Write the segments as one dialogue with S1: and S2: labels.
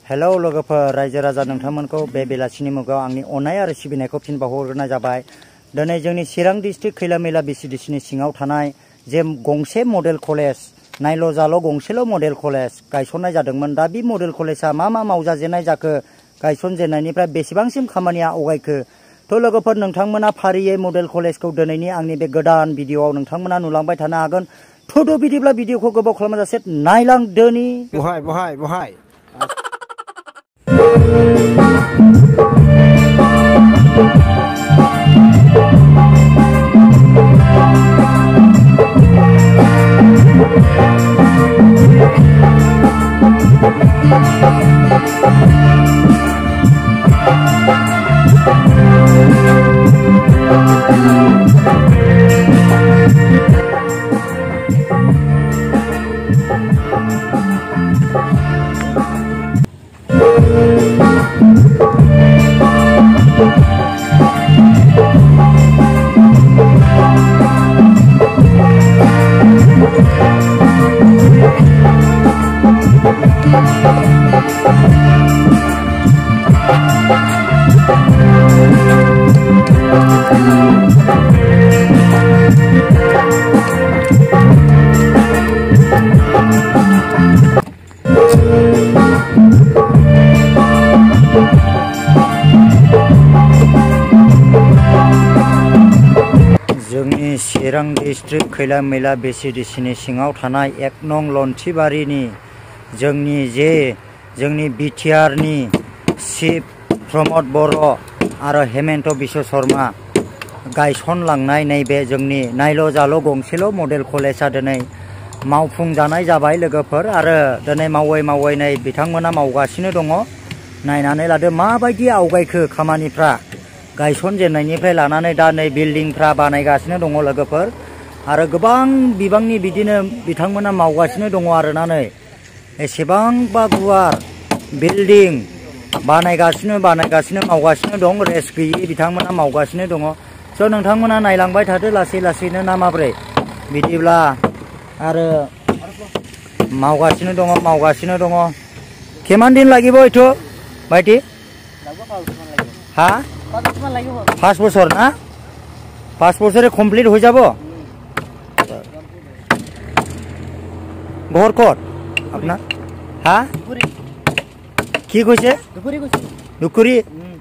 S1: Hello लोगोफोर रायजो राजा नोंथांमोनखौ बे बेलासिनि मुगायाव आंनि अननाय आरो सिबिनायखौ फिन बावहरग्रोनाय जाबाय। दिनै जोंनि चिरां डिस्ट्रिक्ट खैलामैला बिसिडिसिनि सिङाव थानाय जे गंसे मडेल कलेज नायल' जाल' गंसेल' मडेल कलेज गायसननाय जादोंमोन। दा बे मडेल कलेजआ मा मावजाजेननाय जाखो, गायसनजेननायनिफ्राय बेसेबांसिम खामानिया आवगायखो, थ' लोगोफोर नोंथांमोना फारियै मडेल कलेजखौ दिनैनि आंनि बे गोदान भिडिअआव नोंथांमोना नुलांबाय थानो हागोन। थुदो बिदिब्ला भिडिअखौ गोबाव खालामाजासे नायलांदोनि।
S2: बहाय
S1: जोंनि चिरां डिस्ट्रिक्ट खैलामैला बिसिडिसिनि सिङाव थानाय 1 नं लन्थिबारिनि जोंनि बिटिआरनि चिफ प्रमद बर' आरो हेमन्त बिश्व शर्मा गायसनलांनाय नैबे जोंनि नायल' जाल' गंसेल' मडेल कलेजआ दिनै मावफुंजानाय जाबाय लोगोफोर। आरो दिनै मावै नै बिथांमोना मावगासिनो दङ। नायनानै लादो माबायदि आवगायखो खामानिफ्रा गायसनजेननायनिफ्राय लानानै दा नै बिल्डिंफ्रा बानायगासिनो दङ लोगोफोर। आरो गोबां बिबांनि बिदिनो बिथांमोना मावगासिनो दङ आरोना। नै एसेबांबा गुवार बिल्डिं बानायगासिनो मावगासिनो दं। रेस्ट गैयि बिथांमोना मावगासिनो दङ। स' नोंथांमोना नायलांबाय थादो लासैनो ना माब्रै बिदिब्ला। आरो मावगासिनो दङ। किमान दिन লাগিব এইটো ভাইটি? হা 5 বছর না? 5 বছরে কমপ্লিট হয়ে যাব। ঘর কত আপনার? হ্যাঁ কি কইছে? দুকুরি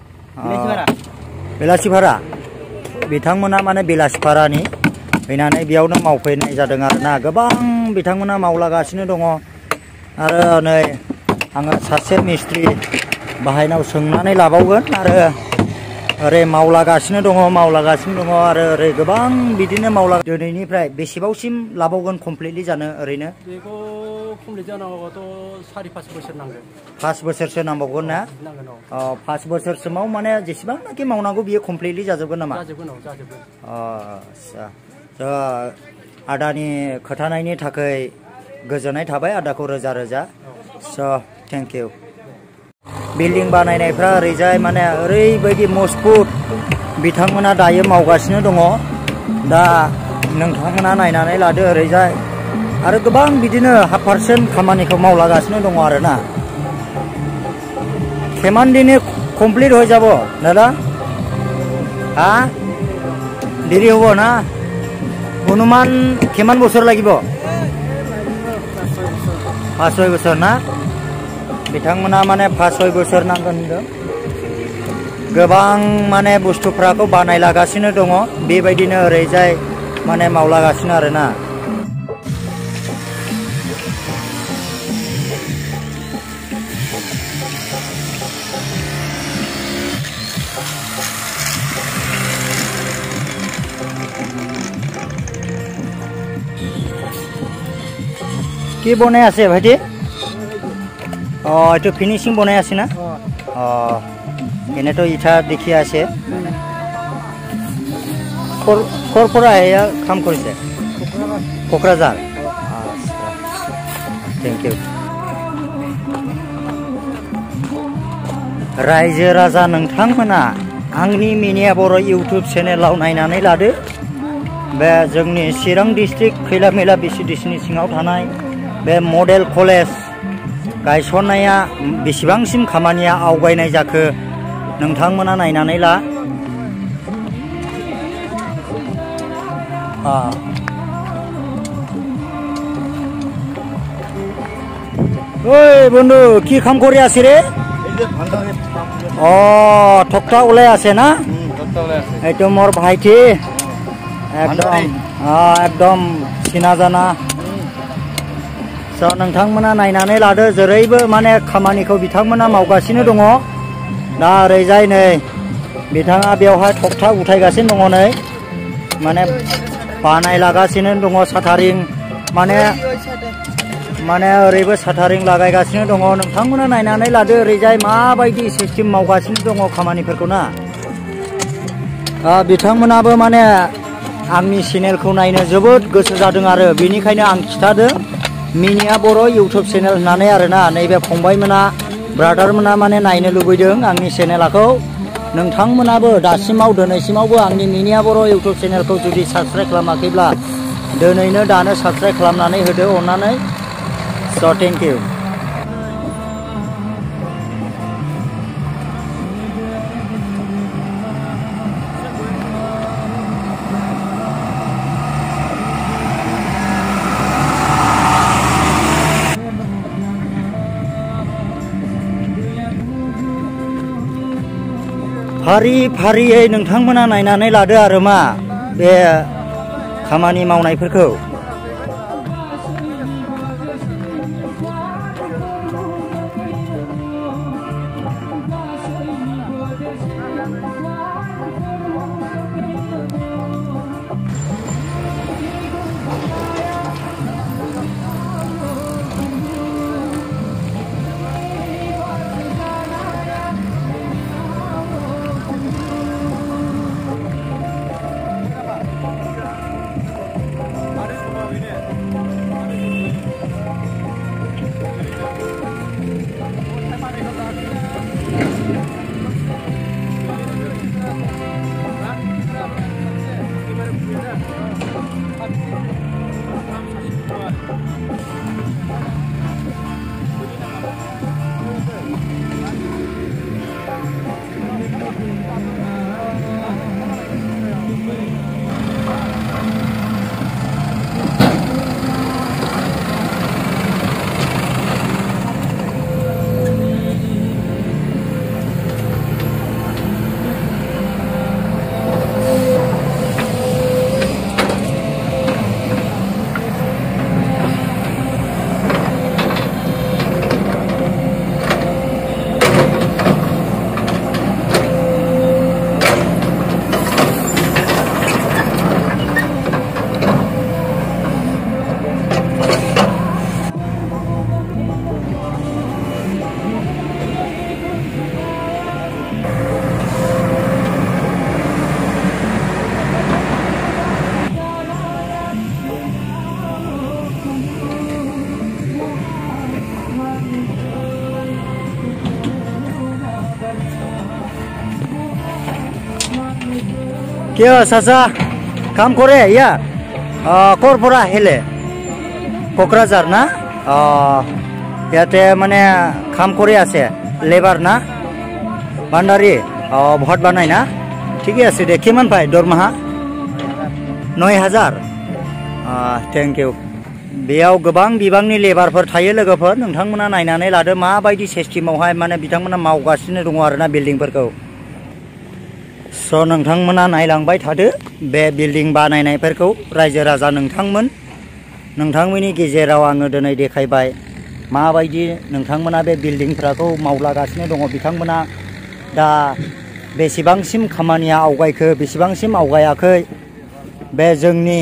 S1: बेलासि भारा बिथांमोना माने बेलासि भारानि फैनानै बेयावनो मावफैनाय जादों आरोना। गोबां बिथांमोना मावलागासिनो दङ। आरो नै आङो सासे मिस्ट्रि बाहायनाव सोंनानै लाबावगोन। आरो ओरै मावलागासिनो दङ आरो ओरै गोबां बिदिनो दिनैनिफ्राय बेसेबांसिम लाबावगोन कमप्लिटलि जानो ओरैनो?
S2: बेखौ कमप्लिट जानांगौबाथ' 4-5 बोसोर नांगोन।
S1: 5 बोसोरसो नांबावगोन ना? 5 बोसोरसिमाव माने जेसेबांनाखि मावनांगौ बियो कमप्लिटलि जाजोबगोन नामा?
S2: जाजोबगोन।
S1: आच्छा आदानि खोथानायनि थाखाय गोजोननाय थाबाय आदाखौ रोजा। स' थेंक इउ। बिल्डिं बानायनायफ्रा ओरैजाय माने ओरैबायदि मजबुत बिथांमोना दायो मावगासिनो दङ। दा नोंथांमोना नायनानै लादो ओरैजाय। आरो गोबां बिदिनो 100% खामानिखौ मावलागासिनो दङ आरोना। किमान दिने कमप्लिट হয়ে যাব দাদা? হ্যাঁ দেরি হব না? অনুমান কিমান বছর লাগিব? 5-6 বছর ना? बिथांमोना माने 5-6 बोसोर नांगोन होनदों। गोबां माने बुस्थुफ्राखौ बानायलागासिनो दङ। बेबायदिनो ओरैजाय माने मावलागासिनो आरोना। কি বনাই আছে ভাইটি? এইটো ফিনিশিং বনাই আছে না? এনেতো ইটা দেখি আছে। ক'ৰ পৰা এয়া কাম কৰিছে? কোকৰাঝাৰ। Thank you. रायजो राजा नोंथांमोना आंनि मिनिया बर' इउटुब चेनेलाव नायनानै लादो। बे जोंनि चिरां डिस्ट्रिक्ट खैलामैला बिसिडिसिनि सिङाव थानाय बे मडेल कलेज गायसननाया बेसेबांसिम खामानिया आवगायनाय जाखो नोंथांमोना नायनानै ला। ওই বন্ধু কি কাম করে আছে রে? ও ঠকটা ওলাই আছে না? এইটো মোর ভাইটি একদম একদম চিনা জানা। नोंथांमोना नायनानै लादो जेरैबो माने खामानिखौ बिथांमोना मावगासिनो दङ। दा ओरैजाय नै बिथाङा बेवहाय थखथा उथायगासिनो दङ नै माने बानायलागासिनो दङ साटारिं माने ओरैबो साटारिं लागायगासिनो दङ। नोंथांमोना नायनानै लादो ओरैजाय माबायदि सिस्टेम मावगासिनो दङ खामानिफोरखौ ना। बिथांमोनाबो माने आंनि चेनेलखौ नायनो जोबोद गोसो जादों आरो बेनिखायनो आं खिथादों मिनिया बर' इउटुब चेनेल होननानै आरोना। नैबे फंबायमोना ब्रादारमोना माने नायनो लुबैदों आंनि चेनेलखौ। नोंथांमोनाबो दासिमाव दिनैसिमावबो आंनि मिनिया बर' इउटुब चेनेलखौ जुदि साबस्क्राइब खालामाखैब्ला दिनैनो दानो साबस्क्राइब खालामनानै होदो अननानै। स' थेंक इउ। फारि फारियै नोंथांमोना नायनानै लादो आरो मा बे खामानि मावनायफोरखौ। কিয় চাচা কাম কৰে ইয়া ক'ৰ পৰা আহিলে? কোকৰাঝাৰ না? ইয়াতে মানে কাম কৰি আছে লেবাৰ না? ভাণ্ডাৰী ভট বানাই না? ঠিকে আছে দে। কিমান পায় দৰমহা? 9,000। Thank you. बेयाव गोबां बिबांनि लेबारफोर थायो लोगोफोर। नोंथांमोना नायनानै लादो माबायदि सिस्टेमावहाय माने बिथांमोना मावगासिनो दङ आरोना बिल्डिंफोरखौ। स' नोंथांमोना नायलांबाय थादो बे बिल्डिं बानायनायफोरखौ। रायजो राजा नोंथांमोननि गेजेराव आङो दिनै देखायबाय माबायदि नोंथांमोना बे बिल्डिंफोरखौ मावलागासिनो दङ। बिथांमोना दा बेसेबांसिम खामानिया आवगायखो बेसेबांसिम आवगायाखै बे जोंनि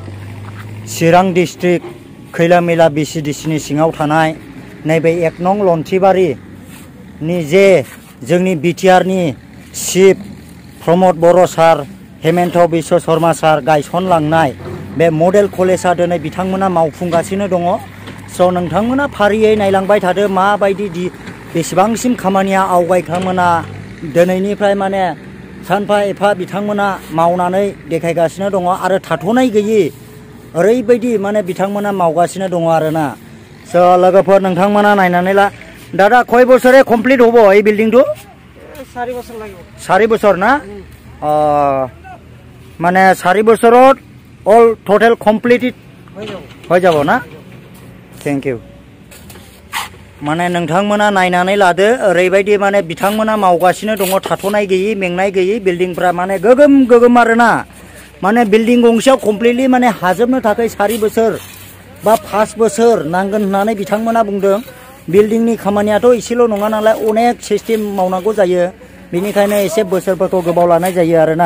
S1: चिरां डिस्ट्रिक्ट खैलामैला BCDCनि सिङाव थानाय नैबे 1 नं लन्थिबारिनि जे जोंनि BTRनि chief Pramod Boro' sir Himanta Biswa Sarma sir गायसनलांनाय बे मडेल कलेजा दिनै बिथांमोना मावफुंगासिनो दङ। स' नोंथांमोना फारियै नायलांबाय थादो माबायदि बेसेबांसिम खामानिया आवगायखांमोना दिनैनिफ्राय माने सानफा एफा बिथांमोना मावनानै देखायगासिनो दङ आरो थाथ'नाय गैयि ओरैबायदि माने बिथांमोना मावगासिनो दङ आरोना। स लोगोफोर नोंथांमोना नायनानै ला दादा खय बोसोरे कमप्लिट हबो এই বিল্ডিংটো
S2: 4 বছর লাগিব
S1: 4 বছর না মানে 4 বছরত অল টোটাল কমপ্লিটেড হয়ে যাব না थैंक यू माने नोंथांमोना नायनानै लादो ओरैबायदि माने बिथांमोना मावगासिनो दङ थाथ'नाय गैयि मेंनाय गैयि बिल्डिंफ्रा माने गोगोम गोगोम आरोना माने बिल्डिं गंसेयाव कमप्लिटलि माने हाजोबनो थाखाय 4 बोसोर बा 5 बोसोर नांगोन होननानै बिथांमोना बुंदों बिल्डिंनि खामानियाथ' एसेल' नङा नालाय अनेक सिस्टेम मावनांगौ जायो बेनिखायनो एसे बोसोरफोरखौ गोबाव लानाय जायो आरोना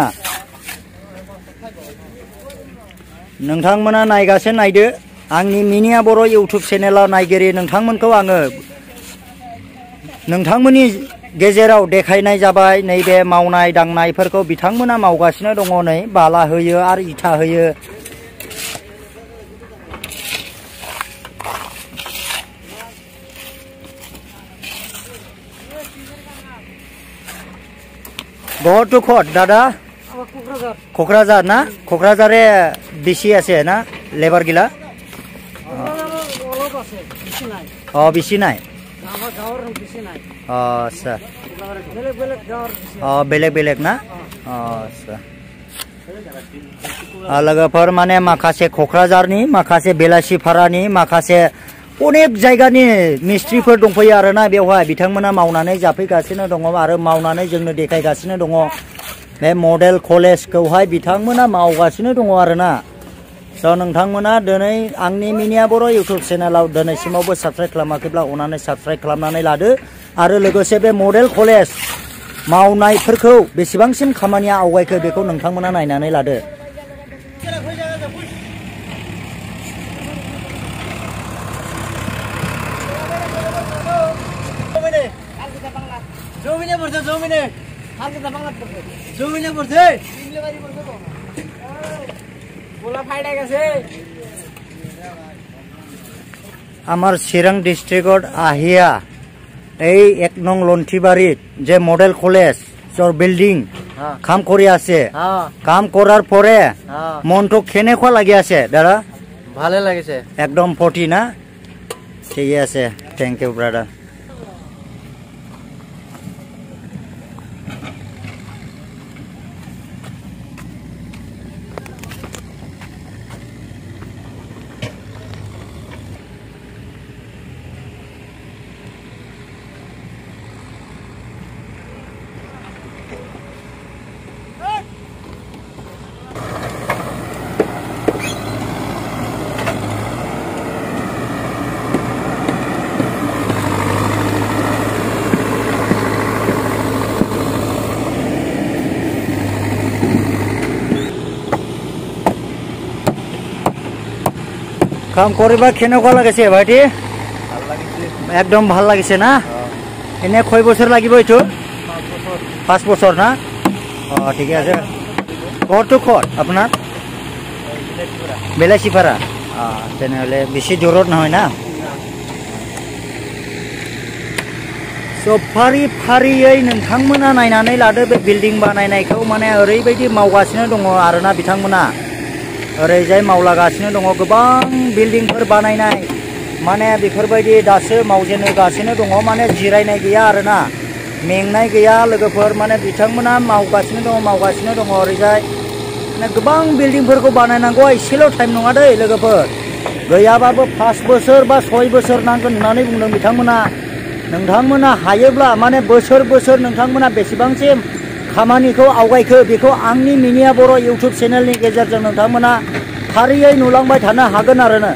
S1: नोंथांमोना नायगासिनो नायदो आंनि मिनिया बर' इउट्युब चेनेलाव नायगिरि नोंथांमोनखौ आङो नोंथांमोननि गेजेराव देखायनाय जाबाय नैबे मावनाय दांनायफोरखौ बिथांमोना मावगासिनो दङ नै बाला होयो आरो इथा होयो बहुत दुखत दादा क'क्राझार ना क'क्राझारे बेसि আছে ना लेबार गिला बेसि नाय आच्छा बेलेग बेलेग ना आच्छा लोगोफोर माने माखासे क'क्राझारनि माखासे बेलासिपारानि माखासे अनेक जायगानि मिस्ट्रिफोर दंफैयो आरोना बेवहाय बिथांमोना मावनानै जाफैगासिनो दङ आरो मावनानै जोंनो देखायगासिनो दङ बे मडेल कलेजखौहाय बिथांमोना मावगासिनो दङ आरोना स नोंथांमोना दिनै आंनि मिनिया बर' इउट्युब चेनेलाव दिनैसिमावबो साबस्क्राइब खालामाखैब्ला अननानै साबस्क्राइब खालामनानै लादो आरो लोगोसे बे मडेल कलेज मावनायफोरखौ बेसेबांसिम खामानिया आवगायखो बेखौ नोंथांमोना नायनानै लादो আমার চিৰাং ডিস্ট্রিক্টত আহিয়া এই 1 নং লন্ঠিবাড়িত যে মডেল কলেজ জৰ বিল্ডিং কাম কৰি আছে কাম কৰাৰ পৰে মনটো কেনেকুৱা লাগি আছে দাদা
S2: ভালে লাগিছে
S1: একদম ফটি না ঠিক আছে থ্যাংক ইউ ব্রাদার কাম কৰিবা কেনেকুৱা লাগিছে ভাইটি একদম ভাল লাগিছে না এনে কয় বছৰ লাগিব এইটো 5 বছৰ না ঠিক আছে ঘৰটো ক'ত আপোনাৰ বেলাচিপাৰা তেনেহ'লে বেছি দূৰত নহয় না स' फारि फारियै नोंथांमोना नायनानै लादो बे बिल्डिं बानायनायखौ माने ओरैबायदि मावगासिनो दङ आरोना बिथांमोना ओरैजाय मावलागासिनो दङ गोबां बिल्डिंफोर बानायनाय माने बेफोरबायदि दासो मावजेनगासिनो दङ माने जिरायनाय गैया आरोना मेंनाय गैया लोगोफोर माने बिथांमोना मावगासिनो दङ ओरैजाय माने गोबां बिल्डिंफोरखौ बानायनांगौ एसेल' टाइम नङा दै लोगोफोर गैयाबाबो 5 बोसोर बा 6 बोसोर नांगोन होननानै बुंदों बिथांमोना नोंथांमोना हायोब्ला माने बोसोर बोसोर नोंथांमोना बेसेबांसिम खामानिखौ आवगायखो बेखौ आंनि मिनिया बर' इउट्युब चेनेलनि गेजेरजों नोंथांमोना फारियै नुलांबाय थानो हागोन आरोना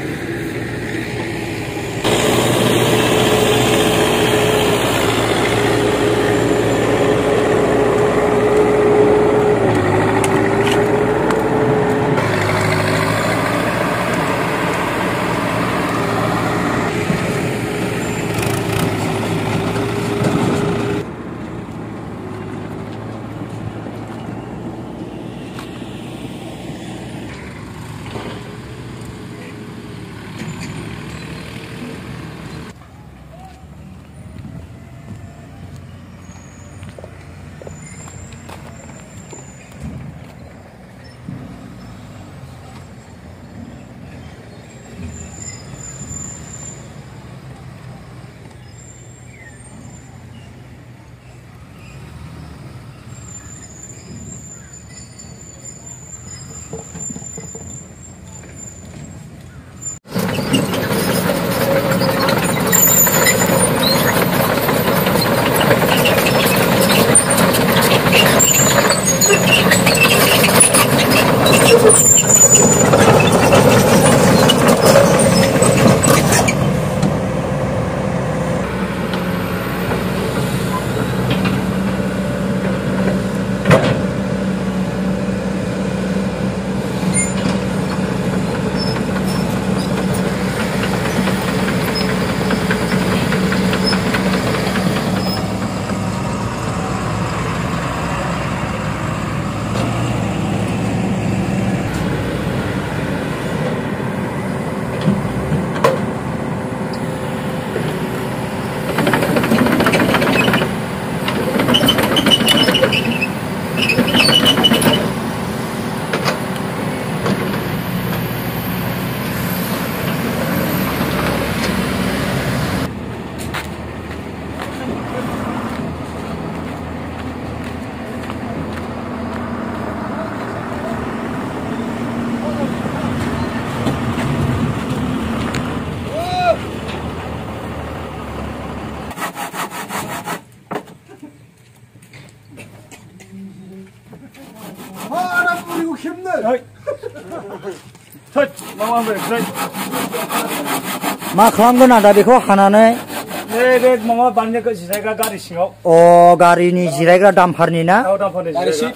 S1: मा खालामगोन आदा बेखौ हानानै
S2: बे माबा बानायनायखौ जिरायग्रा गारि सिङाव
S1: गारिनि जिरायग्रा दाम्फारनि ना
S2: गारि सिट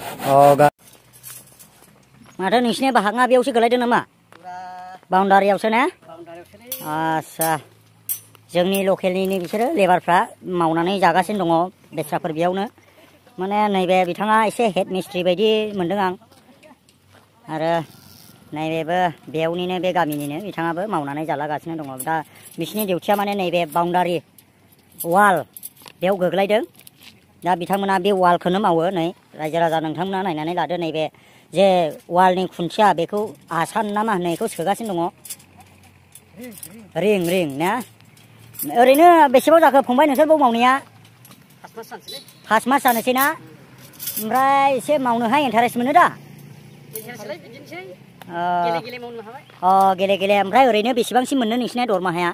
S3: माथो नोंसिनि बाहागआ बेयावसो गोलैदों नामा बाउन्डारियावसो ने आच्छा जोंनि लकेलनि बिसोरो लेबारफ्रा मावनानै जागासिनो दङ बेस्राफोर बेयावनो माने नैबे बिथाङा एसे हेड मिस्ट्रि बायदि मोनदों आं आरो नैबेबो बेयावनिनो बे गामिनिनो बिथाङाबो मावनानै जालागासिनो दङ दा बिसिनि डिउटिया माने नैबे बाउन्डारि वाल बेयाव गोग्लैदों दा बिथांमोना बे वालखौनो मावो नै रायजो राजा नोंथांमोना नायनानै लादो नैबे जे वालनि खुन्थिया बेखौ आसान ना मा होनो बेखौ सोगासिनो दङ रिं रिं ना ओरैनो बेसेबां जाखो फंबाय नोंसोर बाव मावनाया 5 मास जानोसै ना ओमफ्राय एसे मावनोहाय इन्टारेस्ट मोनो दा गेले गेले ओमफ्राय ओरैनो बेसेबांसिम मोनो नोंसिना दरमाहाया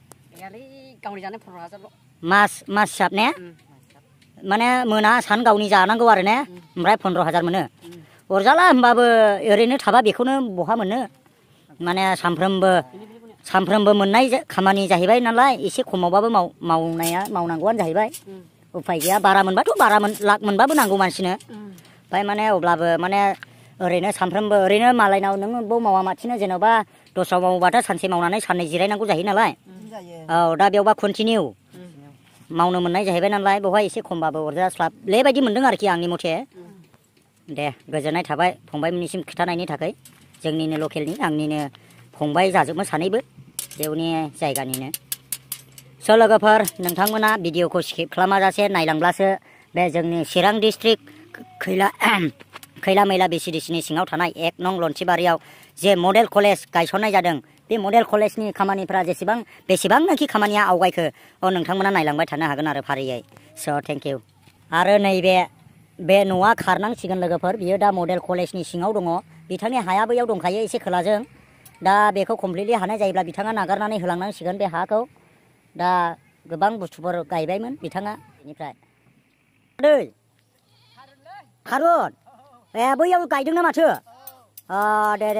S3: मास हिसाब ने माने मोना सान गावनि जानांगौ आरो ने ओमफ्राय 15,000 मोनो अरजाला होमबाबो ओरैनो थाबा बेखौनो बहा मोनो माने सानफ्रोमबो मोननाय खामानि जाहैबाय नालाय एसे खमावबाबो मावनांगौआनो जाहैबाय उफाय गैया बारा मोनबाथ' बारा लाख मोनबाबो नांगौ मानसिनो ओमफ्राय माने अब्लाबो माने ओरैनो सानफ्रोमबो ओरैनो मालायनाव नों बाव मावा माथिनो जेन'बा दस्राव मावोबाथ' सानसे मावनानै साननै जिरायनांगौ जाहैयो नालाय औ दा बेयावबा कन्टिनिउ मावनो मोननाय जाहैबाय नालाय बेवहाय एसे खमबाबो अरजास्लाबले बायदि मोनदों आरोखि आंनि मथे दे गोजोननाय थाबाय फंबायमोननिसिम खिथानायनि थाखाय जोंनिनो लकेलनि आंनिनो फंबाय जाजोबो सानैबो बेवनि जायगानिनो स' लोगोफोर नोंथांमोना भिडिअखौ स्किप खालामाजासे नायलांब्लासो बे जोंनि चिरां डिस्ट्रिक्ट खैला मैला बिसिडिसिनि सिङाव थानाय 1 नं लन्थिबारियाव जे मडेल कलेज गायसननाय जादों बे मडेल कलेजनि खामानिफ्रा बेसेबांनाखि खामानिया आवगायखो नोंथांमोना नायलांबाय थानो हागोन आरो फारियै स' थेंक इउ आरो नैबे बे न'आ खारनांसिगोन लोगोफोर बियो दा मडेल कलेजनि सिङाव दङ बिथांनि हाया बैयाव दंखायो एसे खोलाजों दा बेखौ कमप्लिटलि हानाय जायोब्ला बिथाङा नागारनानै होलांनांसिगोन बे हाखौ दा गोबां बुस्थुफोर गायबायमोन बिथाङा बेनिफ्राय दै थारुन बैयाव गायदोंना माथो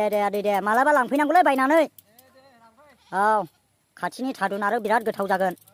S3: दे मालाबा लांफैनांगौलै बायनानै औ खाथिनि थारुन आरो बिराद गोथाव जागोन